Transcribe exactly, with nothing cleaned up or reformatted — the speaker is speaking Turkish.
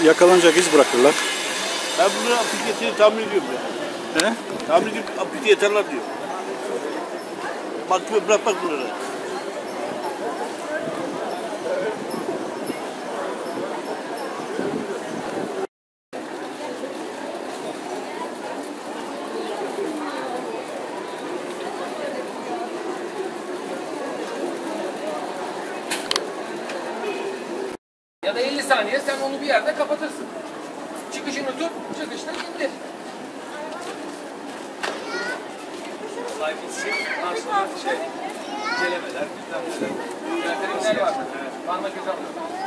yakalanacak iz bırakırlar. Ben bunu aplikatini tamir ediyorum ya. He? Tamir edip aplikatı yeterler diyor. Mahkeme bırakmak bunları. Ya da elli saniye sen onu bir yerde kapatırsın. Çıkışını tut, çıkışta indir. Sayfası şey, karşıda şey, incelemeler, güzel şeyler. Güzel var. Parmak izi alıyor.